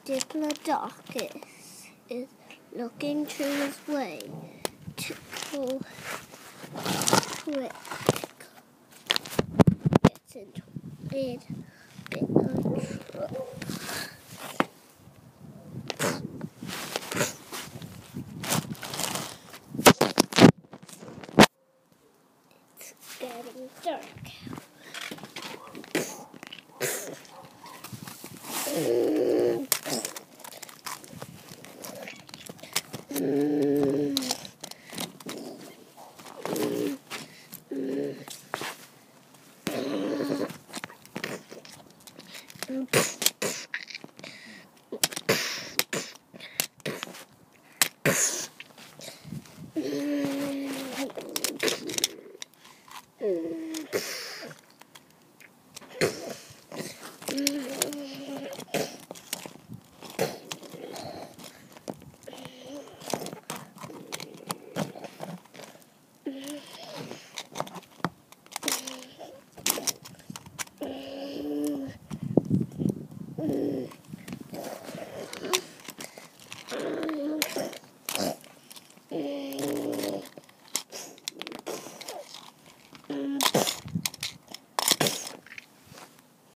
Diplodocus is looking through his way to quick. Gets into a bit of trouble. It's getting dark.